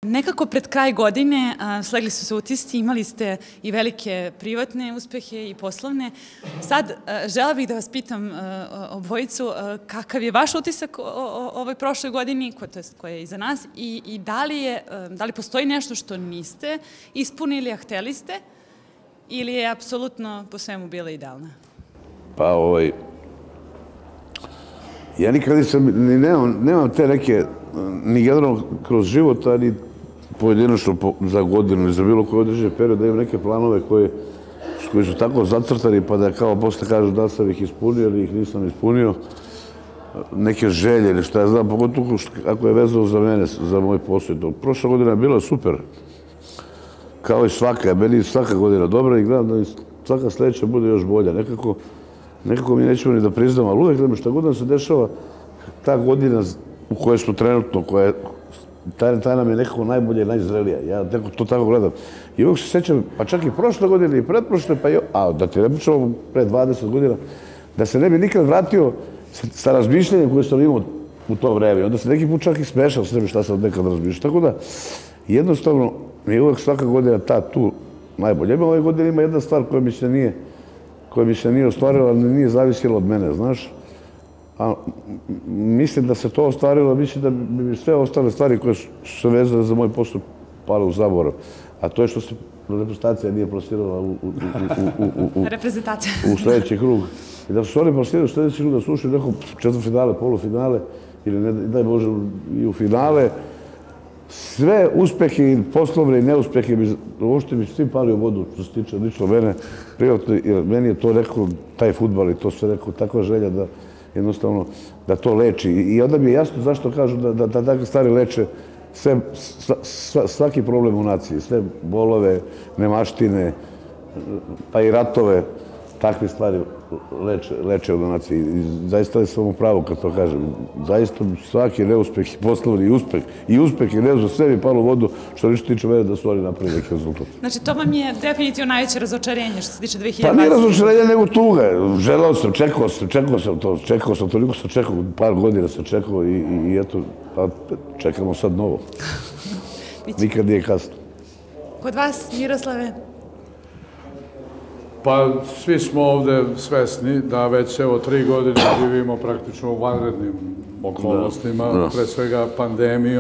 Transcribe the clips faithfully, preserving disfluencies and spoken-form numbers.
Nekako pred kraj godine slegli su se utisci, imali ste i velike privatne uspehe i poslovne. Sad, žela bih da vas pitam obojicu, kakav je vaš utisak o ovoj prošloj godini, koja je iza nas, i da li postoji nešto što niste ispunili, a hteli ste, ili je apsolutno po svemu bila idealna? Pa, ovaj... Ja nikad nisam, nemam te neke, ni generalno kroz život, ani pojedinačno za godinu ili za bilo koji određen period, da imam neke planove koji su tako zacrtani, pa da kao posle kažu da sam ih ispunio ili ih nisam ispunio, neke želje ili što ja znam, pogotovo ako je vezano za mene, za moj posao. Prošla godina je bila super, kao i svaka, meni svaka godina dobra i gledam da svaka sledeća bude još bolja. Nekako, nekako mi nećemo ni da priznamo, ali uvek gledam šta god nam se dešava, ta godina u kojoj smo trenutno, koja je taj nam je nekako najbolje i najzrelija. Ja to tako gledam. I uvijek se sećam, pa čak i prošle godine i pretprošle, pa i... A, da ti ne pričamo pre dvadeset godina, da se ne bi nikad vratio sa razmišljanjem koje sam imao u to vreme. Onda se neki put čak i smešao s sebi šta sam nekad razmišljao. Tako da, jednostavno, mi je uvijek svaka godina ta tu najbolje. Ima ove godine ima jedna stvar koja mi se nije koja mi se nije ostvarila, ali nije zavisila od mene, znaš. A mislim da se to ostvarilo, mislim da bi sve ostale stvari koje su se vezane za moj posao pale u zaborav. A to je što se reprezentacija nije plasirala u sledeći krug. I da su oni plasirali u sledeći krug, da su ušli u nekom četvrtfinale, polufinale ili ne daj Bože i u finale. Sve uspehe i poslovne i neuspehe, uopšte bi svi pali u vodu što se tiče lično mene, privatno, jer meni je to rekao, taj fudbal i to sve rekao, takva želja da jednostavno da to leči. I onda mi je jasno zašto kažu da takve stvari leče svaki problem u naciji, sve bolove, nemaštine, pa i ratove, takve stvari leče u naciji. Zaista je samo pravo kad to kažem. Zaista svaki neuspeh i poslovni i uspeh i uspeh i neuspeh sve mi palo u vodu što ništa tiče mene da su oni napravili neki rezultat. Znači, to vam je definitivno najveće razočarenje što se tiče dve hiljade dvadeset. Pa nije dvadeset. razočarenje, nego tuga. Želao sam, čekao sam, čekao sam to, čekao sam, toliko sam čekao, par godina sam čekao i eto, čekamo sad novo. Nikad nije kasno. Kod vas, Miroslave? Pa svi smo ovde svesni da već evo tri godine živimo praktično u vanrednim okolnostima, pre svega pandemijom,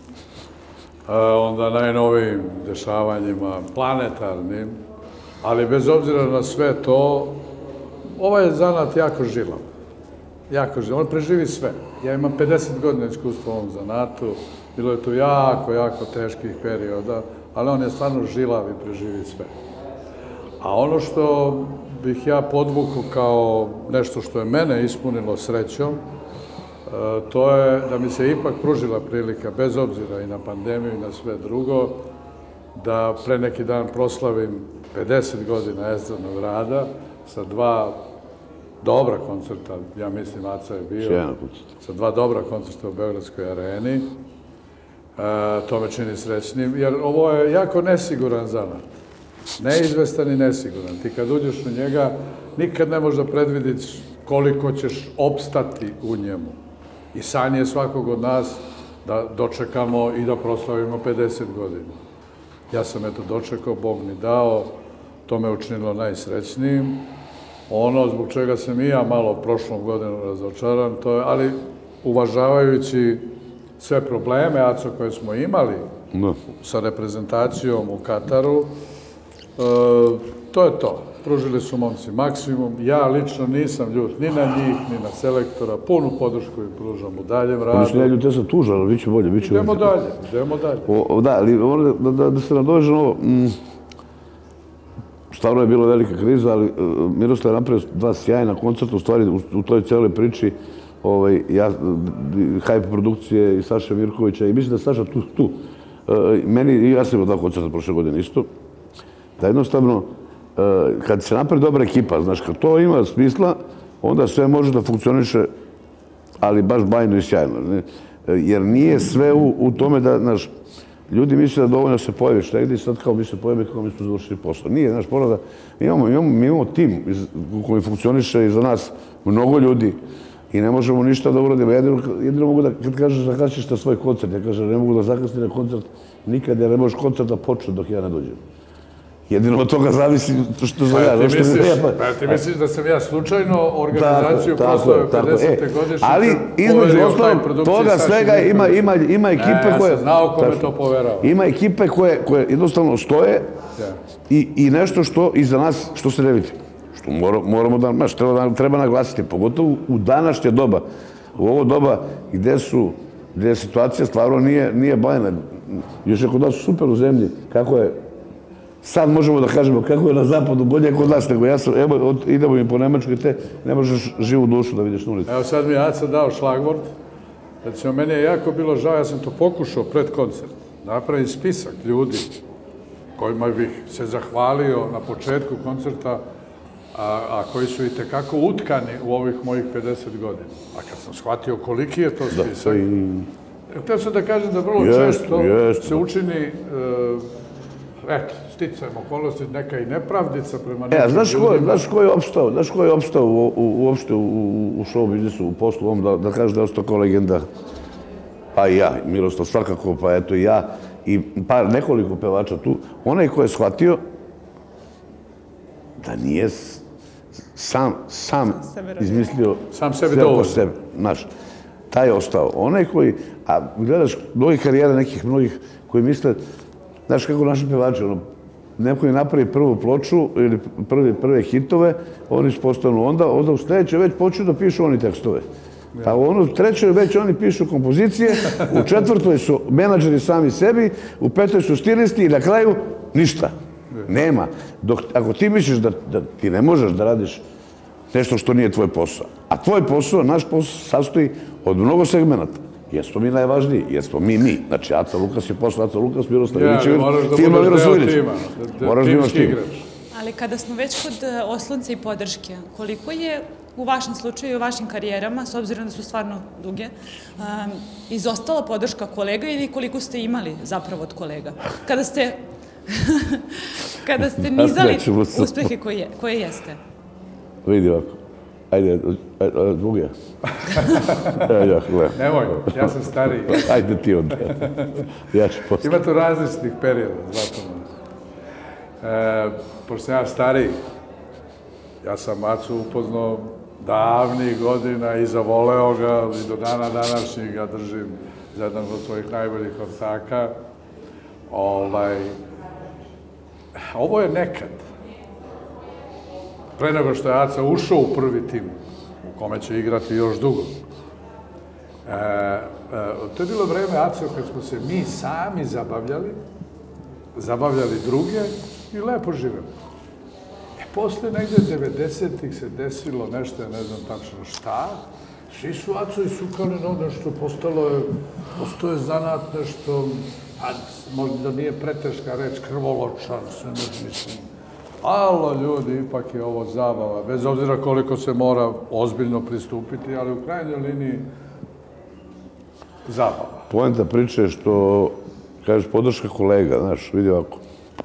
onda najnovijim dešavanjima planetarnim, ali bez obzira na sve to, ovaj zanat jako žilav. Jako žilav. On preživi sve. Ja imam pedeset godina iskustva u ovom zanatu, bilo je tu jako, jako teških perioda, ali on je stvarno žilav i preživi sve. A ono što bih ja podvukao kao nešto što je mene ispunilo srećom, to je da mi se ipak pružila prilika, bez obzira i na pandemiju i na sve drugo, da pre neki dan proslavim pedeset godina estradnog rada sa dva dobra koncerta, ja mislim Aca je bio, sa dva dobra koncerta u Beogradskoj areni. To me čini srećnim, jer ovo je jako nesiguran zanat. Neizvestan i nesiguran. Ti kad uđeš u njega, nikad ne možeš da predvidiš koliko ćeš opstati u njemu. I san je svakog od nas da dočekamo i da proslavimo pedeset godina. Ja sam eto dočekao, Bog mi dao, to me učinilo najsrećnijim. Ono zbog čega sam i ja malo prošlom godinu razočaran, to je, ali uvažavajući sve probleme, Aco, koje smo imali sa reprezentacijom u Kataru, to je to. Pružili su momci maksimum. Ja lično nisam ljut ni na njih, ni na selektora. Punu podršku im pružam u daljem radu. Mislim, ja ljut, ja sam tužan, ali bit će bolje. Idemo dalje, idemo dalje. Da, ali da se nadovežem ovo, stvarno je bila velika kriza, ali Miroslav je napravio dva sjajna koncerta, u stvari u toj celoj priči Hype produkcije i Saša Mirkovića, i mislim da je Saša tu. Meni, i ja sam imao dva koncerta prošle godine isto, da jednostavno, kad se napravi dobra ekipa, znaš, kad to ima smisla, onda sve može da funkcioniše, ali baš bajno i sjajno. Jer nije sve u tome da, znaš, ljudi misle da dovoljno se pojaviš negdje i sad kao mi se pojavi kako mi smo završili posao. Nije, znaš, mora da... Mi imamo tim u kojem funkcioniše i za nas mnogo ljudi i ne možemo ništa da uradimo. Jedino mogu da, kad kažeš da kasniš na svoj koncert, ja kažem ne mogu da zakasni na koncert nikad, jer ne možeš koncert da počne dok ja ne dođem. Jedino od toga zavisi što sam ja. Ti misliš da sam ja slučajno organizaciju proslave pedesete godišnjice ali između ostalog toga svega ima ekipe koje... Ja sam znao kome to poverao. Ima ekipe koje jednostavno stoje i nešto što iza nas, što se ne vidi. Što moramo da, znaš, treba naglasiti, pogotovo u današnje doba, u ovo doba gde su, gde situacija stvarno nije bajna. Još je kod nas super u zemlji, kako je, sad možemo da kažemo kako je na zapadu bolje kod nas, nego ja sam, evo, idemo im po Nemačkoj, te ne možeš živu dušu da vidiš na ulici. Evo sad mi je Aca dao šlagvort, recimo, meni je jako bilo žao, ja sam to pokušao pred koncert, napravim spisak ljudi kojima bih se zahvalio na početku koncerta, a koji su i tekako utkani u ovih mojih pedeset godina. A kad sam shvatio koliki je to spisak, htio sam da kažem da vrlo često se učini, eto, sticajem okolnosti, neka i nepravdica prema nekim ljudima. Znaš ko je opstao, znaš ko je opstao uopšte u show biznisu, u poslu ovom, da kaže da je ostao kao legenda, pa i ja, Miroslav svakako, pa eto i ja, i par, nekoliko pevača tu, onaj ko je shvatio da nije sam, sam izmislio sve oko sebe, znaš, taj je ostao. Onaj koji, a gledaš mnogih karijera nekih mnogih koji misle, znaš kako naši pevači, ono, neko je napravi prvu ploču ili prve hitove, oni postanu onda, onda u sljedećoj već počnu da pišu oni tekstove. Pa u trećoj već oni pišu kompozicije, u četvrtoj su menadžeri sami sebi, u petoj su stilisti i na kraju ništa. Nema. Ako ti misliš da ti ne možeš da radiš nešto što nije tvoj posao, a tvoj posao, naš posao sastoji od mnogo segmenata. Jesmo mi najvažniji, jesmo mi mi. Znači, Aca Lukas je posao, Aca Lukas, Miroslav Ilićević, firma Miroslav Ilić. Moraš da imaš tim. Ali kada smo već kod oslonca i podrške, koliko je u vašem slučaju i u vašim karijerama, s obzirom da su stvarno duge, izostala podrška kolega ili koliko ste imali zapravo od kolega? Kada ste kada ste nizali uspehe koje jeste? Vidi ovako. Ajde, drugi. Nemoj, ja sam stariji. Ajde ti onda. Ja ću postati. Ima tu različitih perioda, znate. Pošto sam ja stariji, ja sam Acu upoznao davnih godina i zavoleo ga i do dana današnjeg ga držim za jedan od svojih najboljih ortaka. Ovo je nekad. Pre nego što je Aca ušao u prvi tim, u kome će igrati još dugo. To je bilo vreme, Aco, kad smo se mi sami zabavljali, zabavljali druge i lepo živeli. E, posle negde devedesetih se desilo nešto, ne znam tačno šta, svi su Aco isukali na nešto, postalo je, postoje zanat nešto, možda nije preteška reč, krvoločan, sve ne mislim. Alo, ljudi, ipak je ovo zabava, bez obzira koliko se mora ozbiljno pristupiti, ali u krajnjoj liniji zabava. Poenta priče je što, kažeš, podrška kolega, znaš, vidi ovako.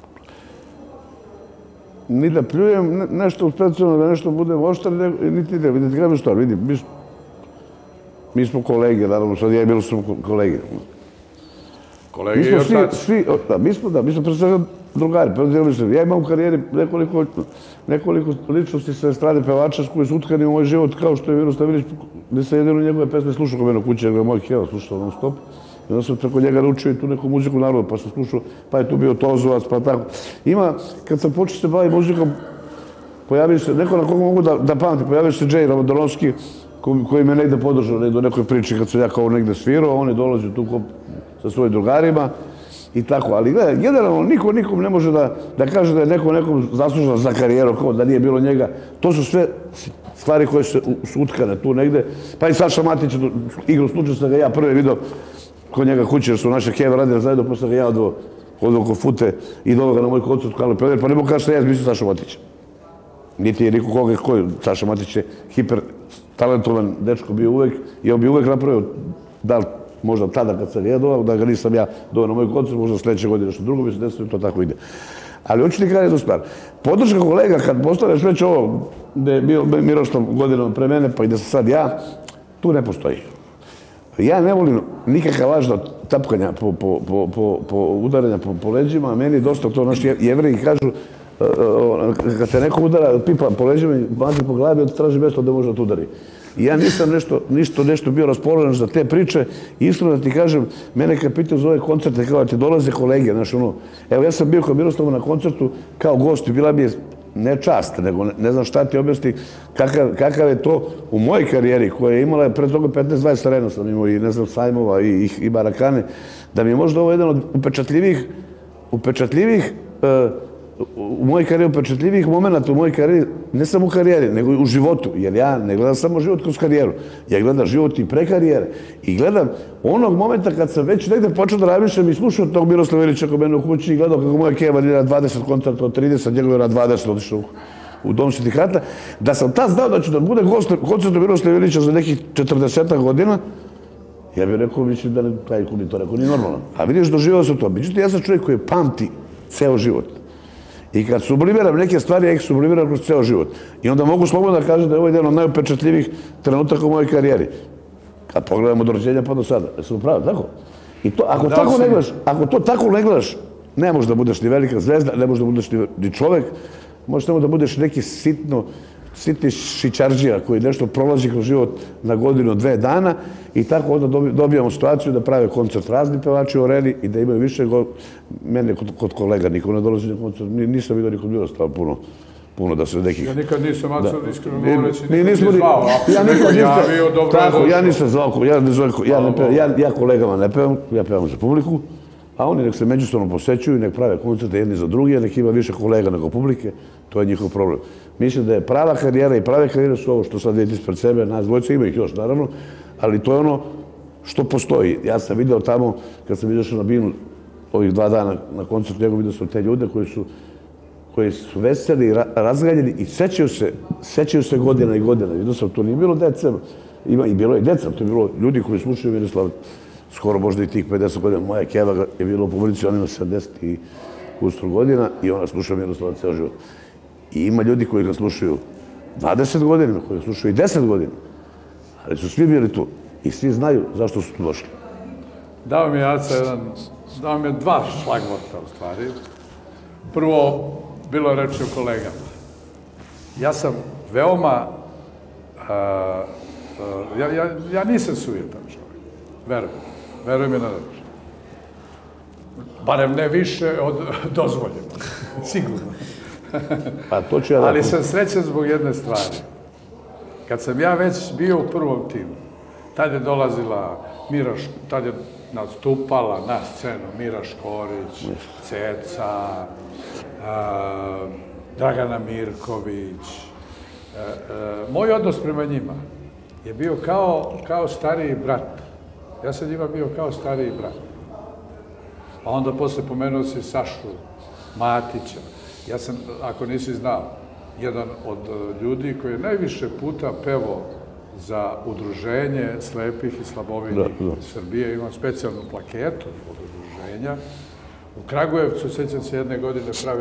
Ni da pljujem nešto specijalno, da nešto budem oštar, niti da, vidite, gledam stvar, vidi, mi smo kolege, naravno, sad ja i bilo smo kolege. Kolege i ortaci. Mi smo, da, mi smo pre svega drugari. Ja imam u karijeri nekoliko ličnosti sa strane pevača koji su utkani u moj život, kao što je Miroslav Ilić, gde sam jedino njegove pesme slušao kod mene u kući, jer ga je moj Keva slušao non stop. I onda sam preko njega naučio i tu neku muziku narodu, pa sam slušao, pa je tu bio Tozovac, pa tako. Ima, kad sam počeo se baviti muzikom, pojavio se, neko na koga mogu da pamtim, pojavio se Džej Ramadonovski, koji me negde podržao do nekoj priči kad sam ja kao negde svirao, on je dolazio tu sa svojim drugarima i tako. Ali gledaj, generalno niko nikom ne može da kaže da je neko nekom zaslužan za karijeru, kao da nije bilo njega. To su sve stvari koje su utkane tu negde. Pa i Saša Matić, igru slučaju sam ga ja prvi vidio kod njega kuće, jer su naše Keve radile zajedno, pa sam ga ja odveo oko fute i doveo ga na moj koncert u Karlo Peder, pa ne mogu kaži šta ja izmislio Saša Matić. Niti je niko koga koji, Saša Matić je hiper talentovan dečko bio uvek i on bi uvek napravio, da li možda tada kad sam ga doveo, da ga nisam ja doveo na moj koncert, možda sledeće godine što drugo bi se desilo i to tako ide. Ali hoću ti kada jednu stvar. Podrška kolega, kad postaneš već ovo, gde je bio Miroslav godinom pre mene, pa i da sam sad ja, tu ne postoji. Ja ne volim nikakva lažna tapkanja po udaranja po leđima, a meni je dosta to naši jevreji kažu, kad te neko udara, pipa po leđima i mazi po glavi, on traži mjesto da može da udari. I ja nisam nešto, nešto bio raspoložen za te priče. Iskreno da ti kažem, mene kad pitaju za ove koncerte, kao da ti dolaze kolege, znaš ono, evo ja sam bio kod Miroslava na koncertu kao gost i bila mi je ne čast, nego ne znam šta ti objasni kakav je to u mojoj karijeri koja je imala pre toga petnaest dvadeset arena sam imao i ne znam sajmova i barakane, da mi je možda ovo jedan od upečatljivih upečatljivih u mojoj karijeri, upečatljivih momenta u mojoj karijeri, ne samo u karijeri, nego i u životu, jer ja ne gledam samo život kroz karijeru, ja gledam život i pre karijere i gledam onog momenta kad sam već negde počeo da razmišljam i slušao tog Miroslava Ilića kod mene u kući i gledao kako moja keva ide na dvadeset koncerta od trideset, njegove je na dvadeset otišao u Dom sindikata, da sam tad znao da ću da bude koncertu Miroslava Ilića za nekih četrdesetak godina, ja bih rekao, mislim da taj kuni to rekao, nije normalno. A vidiš, doživao sam to. Međutim, ja sam čovjek koji pamti ceo život. I kad sublimiram neke stvari, ja ih sublimiram kroz ceo život. I onda mogu slobodno da kažem da je ovo jedan od najupečatljivih trenutaka u mojoj karijeri. Kad pogledam od rođenja pa do sada. Jesu upravo, tako? I to, ako tako ne gledaš, ako to tako ne gledaš, ne možeš da budeš ni velika zvezda, ne možeš da budeš ni čovek, možeš samo da budeš neki sitno, sitni šičarđija koji nešto prolazi kroz život na godinu, dve dana i tako onda dobijamo situaciju da prave koncert razni pevači u areni i da imaju više mene kod kolega, niko ne dolazi na koncert, nisam vidio nikod Miroslava puno, puno da se nekih... Ja nikad nisam, Aco, iskreno govoreći, nikad nisam zvao, ako ja neko javio, dobro je došlo. Ja nisam zvao, ja kolegama ne pevam, ja pevam za publiku, a oni nek se međusobno posećuju, nek prave koncerte jedni za drugi, nek ima više kolega nego publike, to je njihov problem. Mislim da je prava karijera i prave karijere su ovo što sad vidite ispred sebe, nas dvojca ima ih još naravno, ali to je ono što postoji. Ja sam vidio tamo, kad sam izašao na Binu ovih dva dana na koncertu, njegov vidio sam te ljude koji su koji su veseli, razgaljeni i sećaju se, sećaju se godina i godina. Vidio sam, to nije bilo deca, ima i bilo i deca, to je bilo ljudi koji slušaju Miroslava skoro možda i tih pedeset godina. Moja keva je bila u publici, ona ima sedamdeset i kusur godina i ona sluša Miroslava ceo život. I ima ljudi koji ga slušaju dvadeset godina, koji ga slušaju i deset godina, ali su svi bili tu i svi znaju zašto su tu došli. Dao mi je Aca jedan, dao mi je dva šlagvorta u stvari. Prvo, bilo je reči o kolegama. Ja sam veoma, ja nisam sujetan čovjek, verujem, verujem je na reč. Barem ne više od dozvoljeno, sigurno. Ali sam srećan zbog jedne stvari. Kad sam ja već bio u prvom timu, tad je dolazila Mira, tad je nastupala na scenu Mira Škorić, Ceca, Dragana Mirković. Moj odnos prema njima je bio kao stariji brat. Ja sam njima bio kao stariji brat. A onda posle pomenuo si Sašu Matića. Ja sam, ako nisi znao, jedan od ljudi koji je najviše puta pevao za udruženje slepih i slabovidnih Srbije. Imam specijalnu plaketu od udruženja. U Kragujevcu, sećam se, jedne godine pravim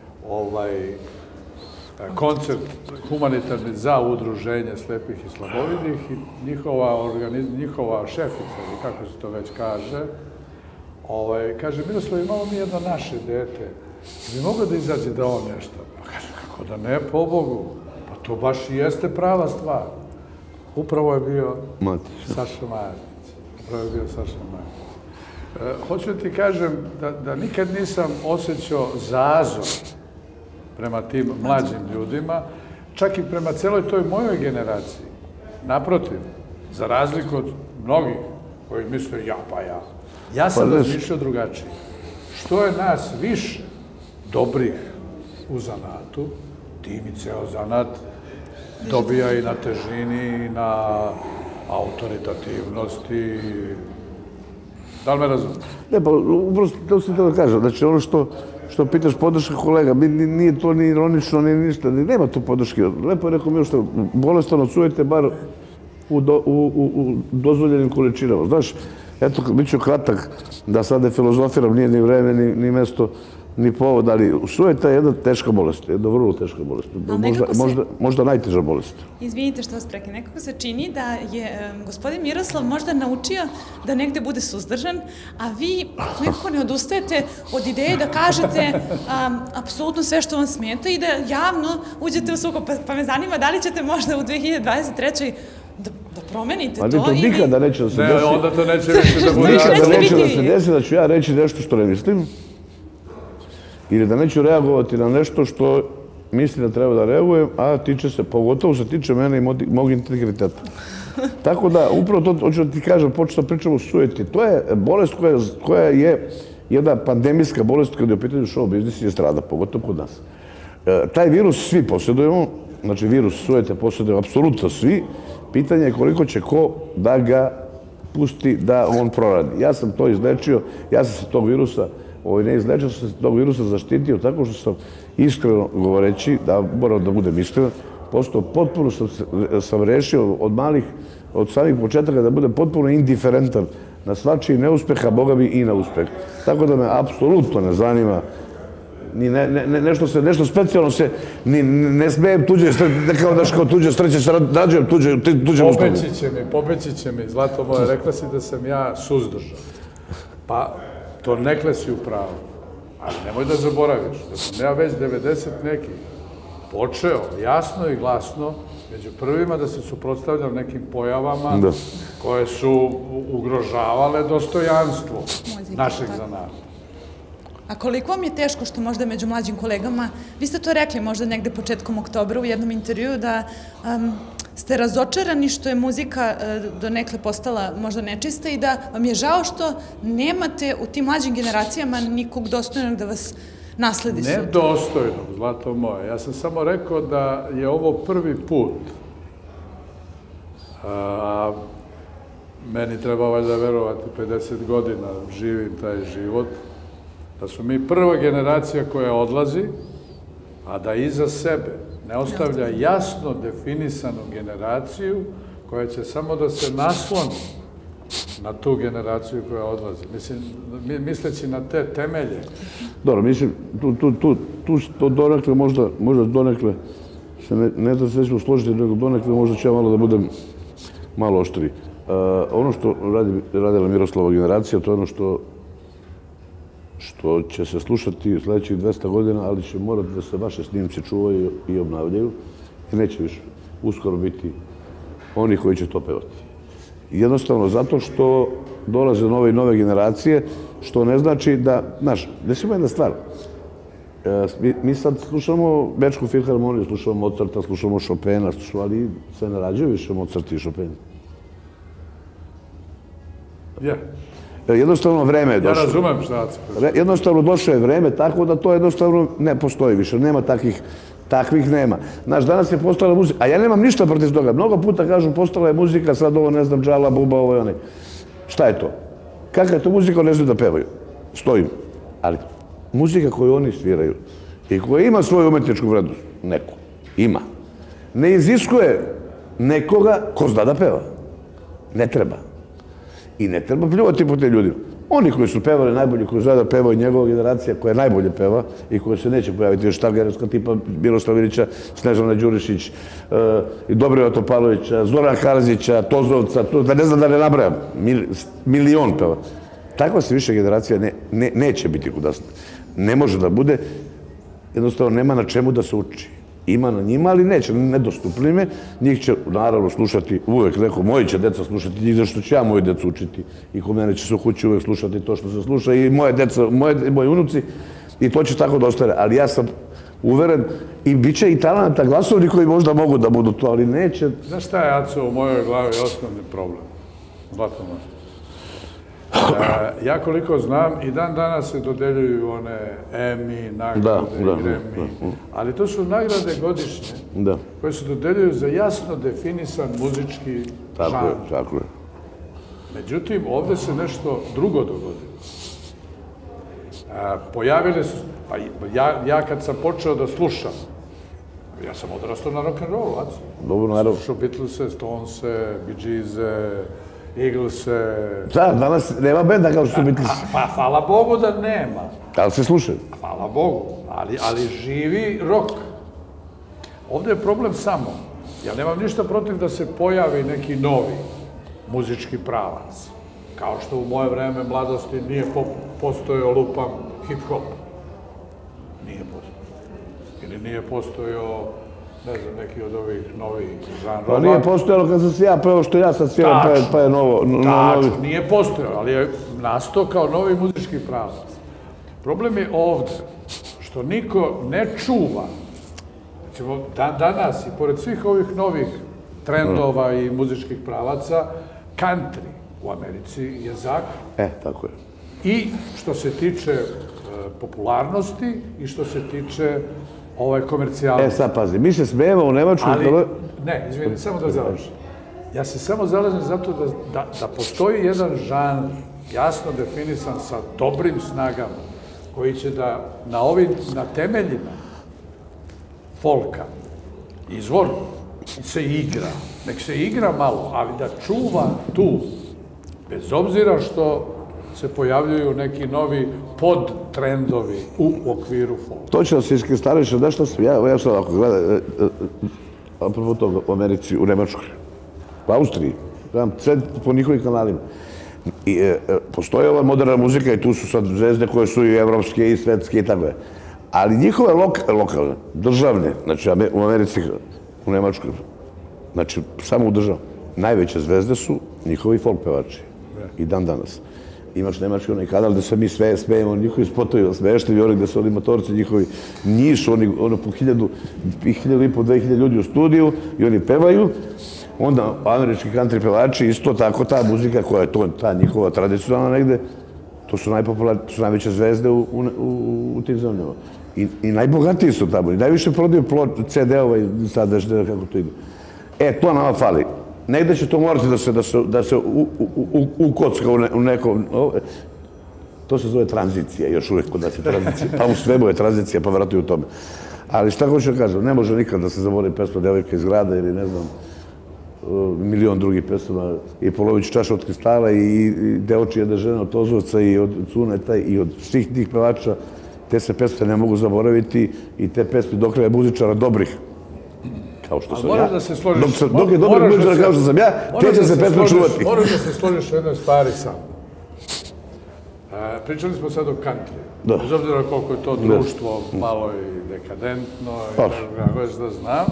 koncert humanitarni za udruženje slepih i slabovidnih i njihova šefica, ili kako se to već kaže, kaže, Miroslav, imamo mi jedno naše dete, bi moglo da izađe da ovo nešto? Pa kaže, kako da ne, pobogu, pa to baš i jeste prava stvar. Upravo je bio Saša Matić. Upravo je bio Saša Matić. Hoću da ti kažem da nikad nisam osjećao zazor prema tim mlađim ljudima, čak i prema celoj toj mojoj generaciji. Naprotiv, za razliku od mnogih koji misle ja pa ja. Ja sam razmišljao drugačije. Što je nas više dobrih u zanatu, tim i ceo zanat dobija i na težini, i na autoritativnosti. Da li me razumiješ? Ne, pa upravo to sam to da kažem. Znači, ono što pitaš podrška kolega, nije to ni ironično, ni ništa, nema tu podrške. Lepo je rekao mi što bolestan odsujete bar u, do, u, u, u dozvoljenim količinama. Znaš, eto, bit ću kratak, da sad ne filozofiram, nije ni vreme, ni, ni mesto, ni povod, ali sujeta je jedna teška bolest, jedna vrlo teška bolest. Možda, se... možda, možda najteža bolest. Izvinite što vas prekinem, nekako se čini da je um, gospodin Miroslav možda naučio da negde bude suzdržan, a vi nekako ne odustajete od ideje da kažete um, apsolutno sve što vam smeta i da javno uđete u sukob. Pa, pa me zanima da li ćete možda u dve hiljade dvadeset trećoj da, da promenite ali to. Ali to nikada neće da se ne, desi. Ne, onda to neće više da bude. Nikada neće da se desi da ću ja reći nešto što ne mislim. Ili da neću reagovati na nešto što mislim da treba da reagujem, a tiče se, pogotovo se tiče mene i mog integriteta. Tako da, upravo to hoću da ti kažem, počeo da pričam o sujeti. To je bolest koja, koja je jedna pandemijska bolest kada je u pitanju show biznis i strada, pogotovo kod nas. E, taj virus svi posjedujemo, znači virus sujete posjedujemo apsolutno svi. Pitanje je koliko će ko da ga pusti da on proradi. Ja sam to izlečio, ja sam se tog virusa Ovo ne izlečio, sam se tog virusa zaštitio tako što sam iskreno govoreći, da moram da budem iskren, postao potpuno sam, sam rešio od malih, od samih početaka da budem potpuno indiferentan na svačiji neuspeh, a Boga bi i na uspeh. Tako da me apsolutno ne zanima ni ne, ne, nešto, se, nešto specijalno se, ni, ne smejem tuđe, ne kao daš kao tuđe sreće, se rađujem tuđe, tuđe uspeh. Pobeći će mi, pobeći će mi, Zlato moje, rekla si da sam ja suzdržan. Pa, to nekle si u pravu, ali nemoj da zaboraviš da sam ja već devedeset neki počeo jasno i glasno među prvima da se suprotstavljam nekim pojavama da. koje su ugrožavale dostojanstvo Muzika, našeg zanata. A koliko vam je teško što možda među mlađim kolegama, vi ste to rekli možda negde početkom oktobra u jednom intervjuu, da um, ste razočarani što je muzika uh, donekle postala možda nečista i da vam je žao što nemate u tim mlađim generacijama nikog dostojnog da vas nasledi sutra. Ne dostojnog, Zlato moje. Ja sam samo rekao da je ovo prvi put. A, meni treba valjda verovati pedeset godina živim taj život. Da su mi prva generacija koja odlazi, a da iza sebe ne ostavlja jasno definisanu generaciju koja će samo da se nasloni na tu generaciju koja odlazi. Mislim, misleći na te temelje. Dobro, mislim, tu, tu, tu, tu to donekle, možda, možda donekle, se ne, ne da se nećemo složiti, nego donekle možda će ja malo da budem malo oštriji. Uh, ono što radi, radila Miroslava generacija, to je ono što što će se slušati u sledećih dvesta godina, ali će morati da se vaše snimci čuvaju i obnavljaju i neće više uskoro biti oni koji će to pevati. Jednostavno zato što dolaze nove i nove generacije, što ne znači da, znaš, desimo jedna stvar. Mi, mi sad slušamo Bečku filharmoniju, slušamo Mozarta, slušamo Chopina, slušamo, ali se ne rađaju više Mozart i Chopin. Ja. Jednostavno vreme je došlo. Ja razumem šta se. Jednostavno došlo je vreme, tako da to jednostavno ne postoji više. Nema takvih, takvih nema. Znaš, danas je postala muzika, a ja nemam ništa protiv toga. Mnogo puta kažu, postala je muzika, sad ovo, ne znam, džala, buba, ovo i onaj. Šta je to? Kakva je to muzika, ne znaju da pevaju. Stojim. Ali muzika koju oni sviraju i koja ima svoju umetničku vrednost, neko, ima, ne iziskuje nekoga ko zna da peva. Ne treba. I ne treba pljuvati po te ljudima. Oni koji su pevali najbolji, koji zna da peva i njegova generacija koja najbolje peva i koja se neće pojaviti još štagerska tipa Miroslava Ilića, Snežana Đurišić, i Dobrivoja Topalovića, Zorana Karazića, Tozovca, da ne znam da ne nabrajam, milion peva. Takva se više generacija ne, ne, neće biti kod nas. Ne može da bude, jednostavno nema na čemu da se uči. Ima na njima, ali neće, nedostupni me. Njih će, naravno, slušati uvek neko, moji će deca slušati njih, zašto ću ja moju decu učiti. I ko mene će se u kući uvek slušati to što se sluša i moje deca, moje, moji unuci. I to će tako da ostane. Ali ja sam uveren i bit će i talenta glasovni koji možda mogu da budu to, ali neće. Znaš šta je, Aco, u mojoj glavi osnovni problem? Zlato moje. Ja koliko znam, i dan danas se dodeljuju one Emmy, nagrade i Grammy, ali to su nagrade godišnje koje se dodeljuju za jasno definisan muzički žanr. Tako je. Međutim, ovde se nešto drugo dogodilo. Pojavili su, pa ja kad sam počeo da slušam Ja sam odrastao na rock'n'rollu, aco. Dobro, naravno. Slušao Beatlese, Stonese, Bee Geese, Eaglese. Da, danas nema benda kao što su Beatlesi. Pa, hvala Bogu da nema. Ali se slušaju. Hvala Bogu, ali, ali živi rock. Ovdje je problem samo, ja nemam ništa protiv da se pojavi neki novi muzički pravac. Kao što u moje vreme mladosti nije postojao lupam hip-hop. Nije postojao. Ili nije postojao, ne znam, neki od ovih novih žanrova. Pa nije postojalo kad sam se ja prvo što ja sad svijelam, pa je novo. Tačno, nije postojao, ali je nastao kao novi muzički pravac. Problem je ovdje što niko ne čuva. Znači, danas i pored svih ovih novih trendova i muzičkih pravaca, country u Americi je zakon. E, tako je. I što se tiče popularnosti i što se tiče ovaj komercijalnosti. E, sad pazi, mi se smijemo u Nemačkoj... Ali, ne, izvini, samo da zalažem. Ja se samo zalažem zato da postoji jedan žanr jasno definisan sa dobrim snagama koji će da na ovim, na temeljima folka, izvorno, se igra. Nek se igra malo, ali da čuva tu, bez obzira što se pojavljuju neki novi podtrendovi u okviru folka. Točno se iskristališ, da što sam, ja sam ovako gledam, apropo toga u Americi, u Nemačkoj, u Austriji, gledam sve po njihovim kanalima. Postoje ova moderna muzika i tu su sad zvezde koje su i evropske i svetske i tako je. Ali njihove lokalne, državne, znači u Americi, u Nemačkoj, znači samo u državu, najveće zvezde su njihovi folk pevači. I dan danas. Imaš nemački onaj kanal gde se mi sve smejemo, njihovi spotovi smešni, oni gde su oni motorci njihovi njiš, oni po hiljadu, hiljadu i po, dve hiljade ljudi u studiju i oni pevaju. Onda američki country pevači, isto tako ta muzika koja je to, ta njihova tradicionalna negde, to su najpopularnije, to su najveće zvezde u tim zemljama. I najbogatiji su tamo, i najviše prodaju ce de-ova i sadašnje, kako to ide. E, to nama fali. Negde će to morati da se ukocka u nekom... To se zove tranzicija, još uvijek kod nas je tranzicija. Pa u svemu je tranzicija, pa vratuje u tome. Ali šta hoću da kažem, ne može nikad da se zaboravi pesma Devojka iz grada ili ne znam, milion drugih pesama i Polović čaša od kristala i Deoči jedna žena od Tozovca i od Cuneta i od svih tih pevača. Te se pesme ne mogu zaboraviti i te pesme do kraja muzičara dobrih. Kao što sam ja. Moraš da se složiš. Dok je dobrih muzičara kao što sam ja, te će se pesme čuvati. Moraš da se složiš u jednoj stvari sam. Pričali smo sad o country. Bez obzira koliko je to društvo malo i dekadentno i kako već da znam.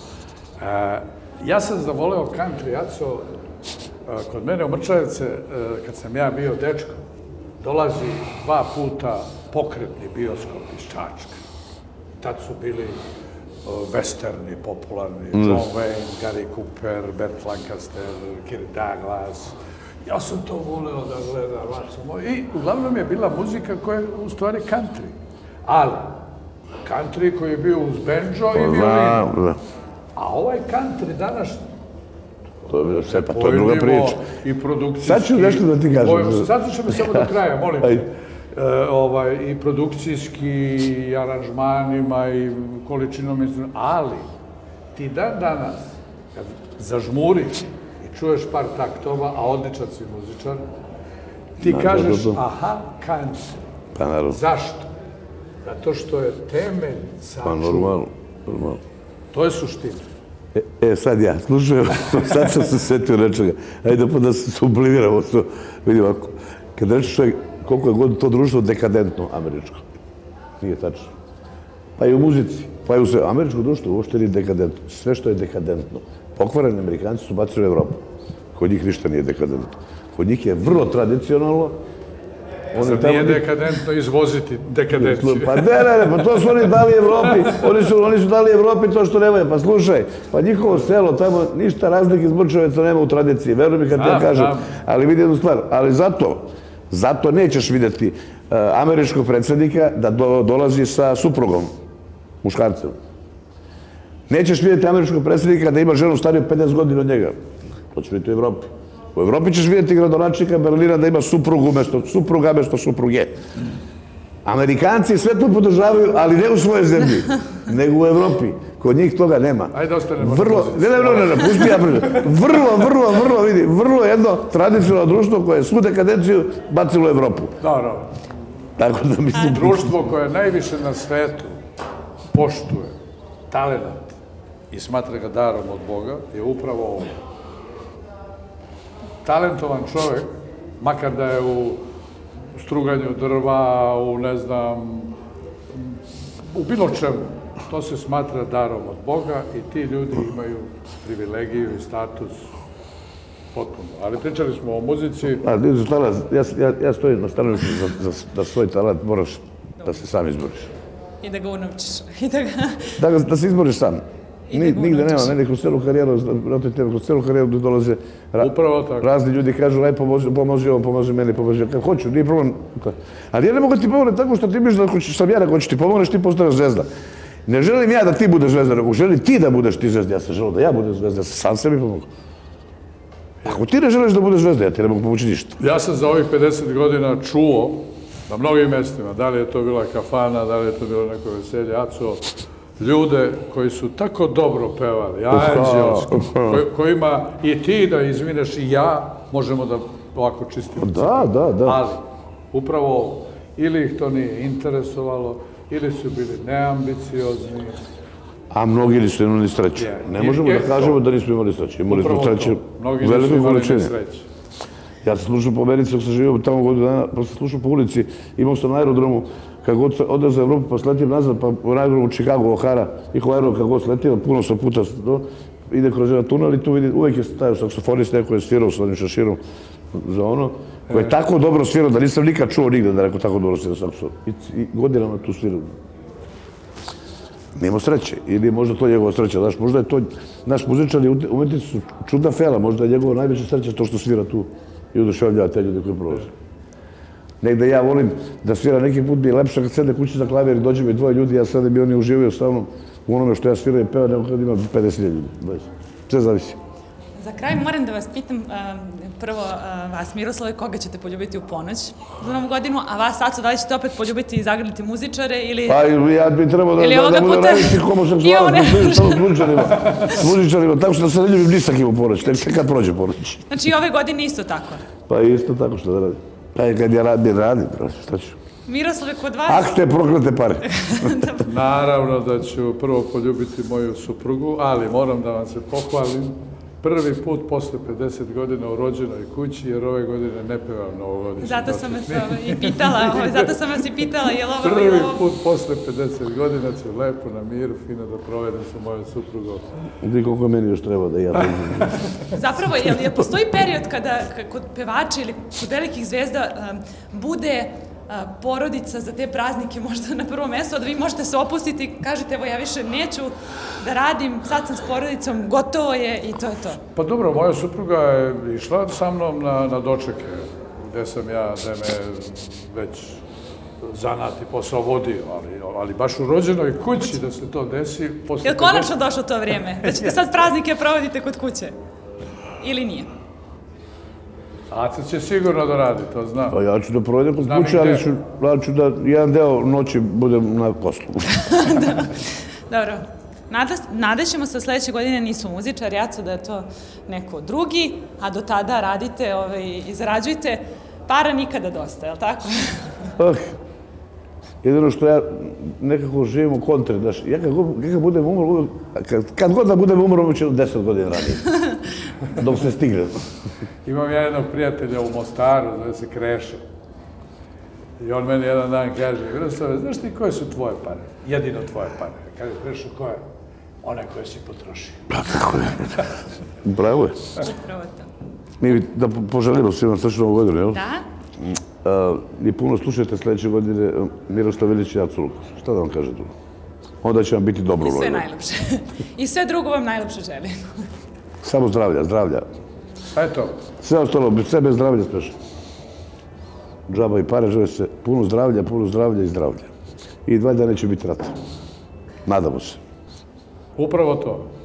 Ja sam zavoleo country, Jaco, kod mene u Mrčajevce, kad sam ja bio dečko, dolazi dva puta pokretni bioskop iz Čačka. Tad su bili westerni, popularni, John Wayne, Gary Cooper, Burt Lancaster, Kirk Douglas. Ja sam to voleo da gledam. I uglavnom je bila muzika koja je u stvari country. Ali, country koji je bio uz banjo i violinu. A ovaj country danas... To je druga priča. I produkcijski... Sad ću nešto da ti kažem. Sad ću me samo do kraja, molim te. I produkcijski, i aranžmanima, i količinom instrumenta. Ali, ti dan danas, kad zažmuriš i čuješ par taktova, a odličan si muzičar, ti kažeš, aha, country. Zašto? Zato što je temelj sačuvan. Pa normalno, normalno. To je suština. E, sad ja, slušaj, sad sam se setio nečega. Ajde pa da se sublimiramo to. Vidi ovako, kad rečeš čovjek, koliko je god to društvo dekadentno američko. Nije tačno. Pa i u muzici, pa i u sve. Američko društvo uopšte nije dekadentno. Sve što je dekadentno. Pokvareni Amerikanci su bacili u Evropu. Kod njih ništa nije dekadentno. Kod njih je vrlo tradicionalno. Zar nije dekadentno izvoziti dekadenciju? Pa ne, ne, ne, pa to su oni dali Evropi. Oni su dali Evropi to što nemaju. Pa slušaj, pa njihovo selo tamo ništa razlike iz Mrčajevaca nema u tradiciji. Veruj mi kad ti ja kažem. Ali vidi jednu stvar. Ali zato, zato nećeš vidjeti američkog predsjednika da dolazi sa suprugom, muškarcem. Nećeš vidjeti američkog predsjednika da ima ženu stariju pedeset godina od njega. To će vidjeti u Evropi. U Evropi ćeš vidjeti gradonačelnika Berlina da ima suprugu umjesto supruga, umjesto supruge. Amerikanci sve to podržavaju, ali ne u svojoj zemlji, nego u Evropi. Kod njih toga nema. Ajde, ostanemo vrlo, na poziciji. Ne, ne, ne, ne, pusti ja pričam. Vrlo, vrlo, vrlo, vidi, vrlo jedno tradicionalno društvo koje je svu dekadenciju bacilo u Evropu. Da, da. Tako da mislim... Društvo koje najviše na svetu poštuje talenat i smatra ga darom od Boga je upravo ovo. Talentovan čovjek, makar da je u struganju drva, u ne znam, u bilo čemu, to se smatra darom od Boga i ti ljudi imaju privilegiju i status potpuno. Ali pričali smo o muzici. A, ja, ja, ja stojim na stanovištu za, za, da svoj talent moraš da se sam izboriš. I da ga unovčiš. I da ga... Da, ga, da se izboriš sam. Ni, nigde nema, ne, kroz celu karijeru, kroz celu karijeru dolaze ra, razni ljudi kažu, aj pomoži, pomoži ovo, pomoži meni, pomoži, kad hoću, nije problem. Ali ja ne mogu ti pomoći tako što ti misliš da sam ja, ako ću ti pomogneš, ti postaneš zvezda. Ne želim ja da ti budeš zvezda, nego želim ti da budeš ti zvezda. Ja sam želeo da ja budem zvezda, ja sam sam sebi pomogao. Ako ti ne želiš da budeš zvezda, ja ti ne mogu pomoći ništa. Ja sam za ovih pedeset godina čuo na mnogim mestima, da li je to bila kafana, da li je to bilo neko veselje, Aco, ljude koji su tako dobro pevali, anđelski, kojima i ti da izvineš i ja možemo da ovako čistimo. Da, da, da. Ali, upravo, ili ih to nije interesovalo, ili su bili neambiciozni. A mnogi li su imali sreće. Ne možemo da kažemo da nismo imali sreće. Imali smo sreće velike količine. Ja sam slušao po Americi, dok sam živio tamo godinu dana, pa sam slušao po ulici, imao sam na aerodromu, kad god odem za Evropu, pa sletim nazad, pa u aerodromu Chicago, O'Hara, njihov aerodrom, kad god sletim, puno sam puta ide kroz jedan tunel i tu vidi, uvijek je stajao saksofonist, neko je svirao s onim šaširom za ono, koji je tako dobro svirao da nisam nikad čuo nigde da neko tako dobro svirao saksofon. I godinama tu svirao. Nemo sreće, ili možda to njegova sreća, znaš, možda je to, naš muzičar i umetnici su čudna fela, možda je njegova najveća sreća to što svira tu i oduševljava te ljude koji prolaze. Negde ja volim da svira neki put mi je lepše kad sede kući za klavir i dođe mi dvoje ljudi, ja sedim i oni uživaju sa mnom u onome što ja sviram i peva, nego kad ima pedeset hiljada ljudi. Sve zavisi. Za kraj moram da vas pitam, prvo vas, Miroslave, koga ćete poljubiti u ponoć za Novu godinu, a vas, Aco, da li ćete opet poljubiti i zagrliti muzičare ili... Pa ja bi trebao da bude najveći homoseksualac s muzičarima. S muzičarima, tako što da se ne ljubim ni sa kim u ponoć, tek kad prođe ponoć. Znači i ove godine isto tako? Pa isto tako što da radim. Pa kad ja radim, radim, šta ću? Miroslave, kod vas... Ako te proklete pare. Naravno da ću prvo poljubiti moju suprugu, ali moram da vam se pohvalim. Prvi put posle pedeset godina u rođenoj kući, jer ove godine ne pevam novogodišnji. Zato sam vas i pitala, zato sam vas i pitala, je li ovo... Prvi put posle pedeset godina ću lepo na miru, fino da provedem sa mojom suprugom. Gdje koliko meni još treba da ja... Zapravo, je li postoji period kada kod pevača ili kod velikih zvezda bude porodica za te praznike možda na prvo mesto, da vi možete se opustiti i kažete, evo ja više neću da radim, sad sam s porodicom, gotovo je i to je to. Pa dobro, moja supruga je išla sa mnom na dočeke, gde sam ja, gde me već zanat i posao vodio, ali baš u rođenoj kući da se to desi... Je li konačno došlo to vrijeme? Da ćete sad praznike provodite kod kuće? Ili nije? Aca će sigurno da radi, to znam. Pa ja ću da provedem kod kuće, ali ću da jedan deo noći budem na poslu. Dobro. Nadećemo se sljedeće godine, nisu muzičari, Aco, da je to neko drugi, a do tada radite i zarađujte. Para nikada dosta, je li tako? Jedino što ja nekako živim u kontri, znaš, ja kad budem umro, kad god da budem umro, ću deset godina raditi, dok se stigne. Imam ja jednog prijatelja u Mostaru, zove se Kreša. I on meni jedan dan kaže, Miroslave, znaš ti koje su tvoje pare? Jedino tvoje pare. Kaže, Kreša, koje? One koje si potrošio. Pa kako je? Bravo je. Upravo to. Mi da poželimo svima srećnu Novu godinu, jel? Da. I puno slušajte sljedeće godine Miroslav Ilić i Aco Lukas. Šta da vam kaže drugo? Onda će vam biti dobro. I sve najlepše. I sve drugo vam najlepše želim. Samo zdravlja, zdravlja. Eto. Sve ostalo, bez sebe zdravlja smešno. Džaba i pare, žele se puno zdravlja, puno zdravlja i zdravlja. I dva dana neće biti rata. Nadamo se. Upravo to.